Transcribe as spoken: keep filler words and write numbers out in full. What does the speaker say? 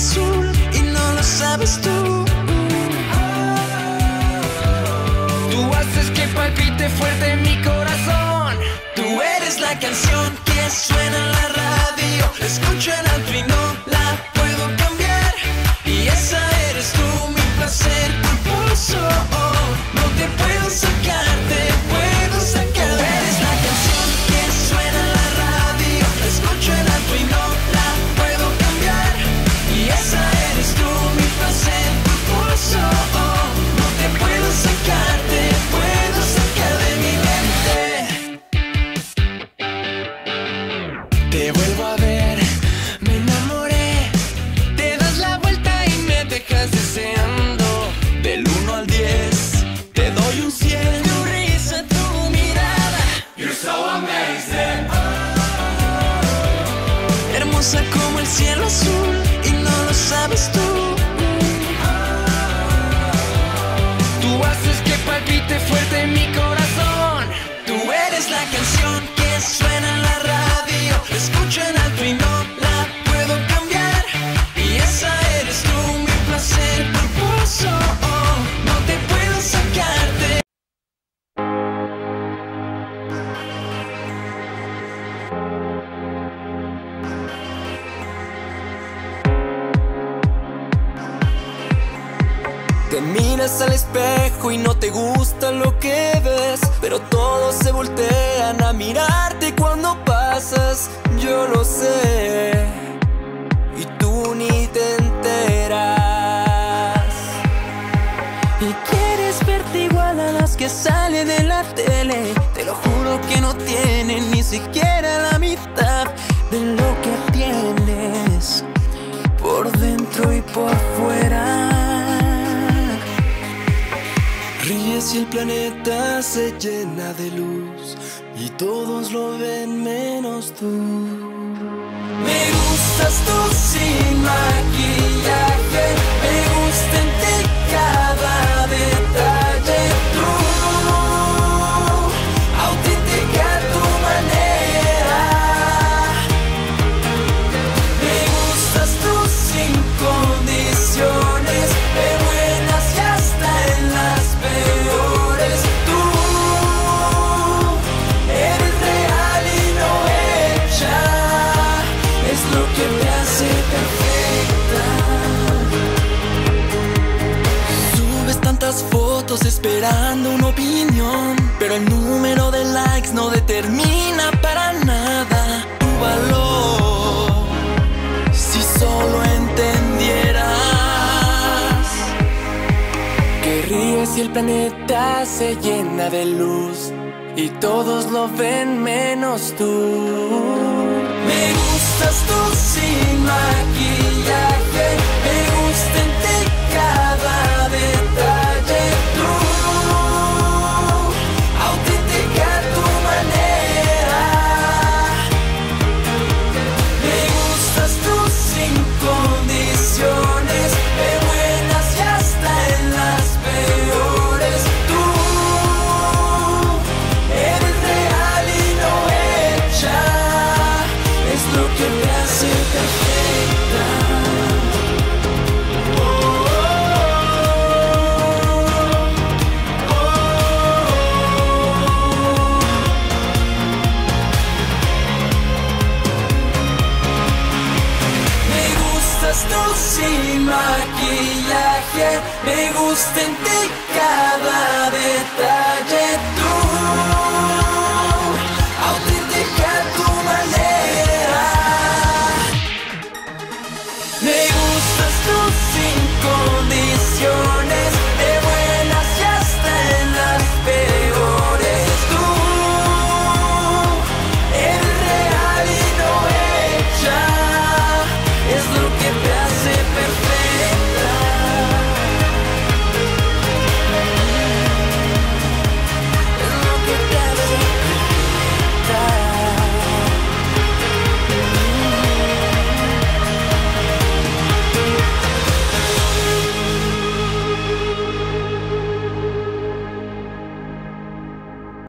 azul y no lo sabes tú. Tú haces que palpite fuerte mi corazón. Tú eres la canción que suena en la radio. La escucho en alto y no la puedo cambiar. Y esa eres tú, mi placer culposo. No te puedo sacar, te puedo sacar. Tú eres la canción que suena en la radio. La escucho en alto y no la puedo cambiar. Y esa eres tú, mi placer culposo. No te puedo sacar, te puedo sacar de mi mente. Te vuelvo a ver, me enamoré. Te das la vuelta y me dejas deseando. Del uno al diez, te doy un cien. Tu risa, tu mirada. You're so amazing. Hermosa como el cielo azul y no lo sabes tú. Tú haces que palpite fuerte mi corazón. Tú eres la canción que suena en la radio. La escucho en alto y no la puedo cambiar. Y esa eres tú, mi placer culposo. No te puedo sacarte. Te miras al espejo y no te gusta lo que ves, pero todos se voltean a mirarte cuando pasas. Yo lo sé y tú ni te enteras. Y quieres verte igual a las que salen en la tele. Te lo juro que no tienen ni siquiera la mitad de lo que tienes por dentro y por fuera. Ríes y el planeta se llena de luz y todos lo ven menos tú. Me gustas tú sin maquillaje, me gusta en ti cada detalle. Tú, auténtica a tu manera. Me gustas tú sin condiciones, de buenas y hasta en las peores. Tú eres real y no hecha, es lo que me hace perfecta. Subes tantas fotos esperando una opinión, pero el número de likes no determina para nada tu valor. Si solo entendieras que ríes y el planeta se llena de luz y todos lo ven menos tú. Me gustas tú sin maquillaje, me gusta en ti cada detalle. Tú, auténtica a tu manera. Me gustas tú sin condiciones, de buenas y hasta en las peores. Tú eres real y no hecha, es lo que me hace perfecta. Oh, oh, oh, oh. Me gustas tú sin maquillaje, me gusta en ti cada detalle. Tú